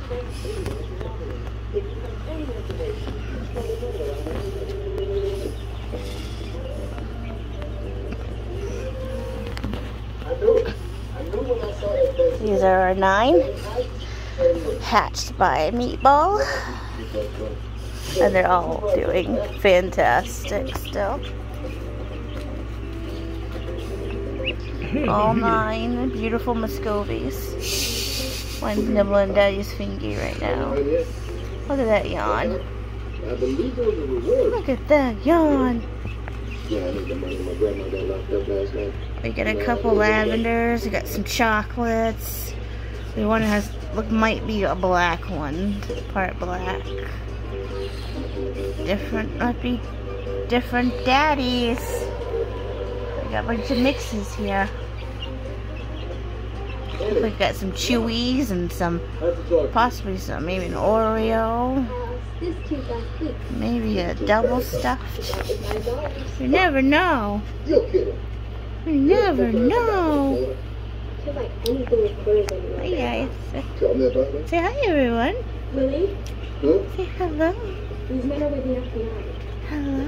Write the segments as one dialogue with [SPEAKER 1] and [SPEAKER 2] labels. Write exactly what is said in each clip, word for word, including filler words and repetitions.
[SPEAKER 1] These are our nine, hatched by Meatball, and they're all doing fantastic still. All nine beautiful muscovies. One's nibbling Daddy's fingy right now. Look at that yawn. Look at that yawn. We got a couple lavenders. We got some chocolates. The one has look might be a black one, part black. Different might be different daddies. We got a bunch of mixes here. We got some chewies and some possibly some maybe an Oreo. Maybe a double stuffed. You never know. You never know. Hi guys. Say hi everyone. Say hello. Hello.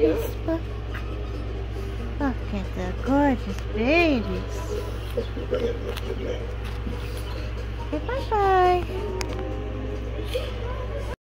[SPEAKER 1] Look at the gorgeous babies. Okay, bye bye.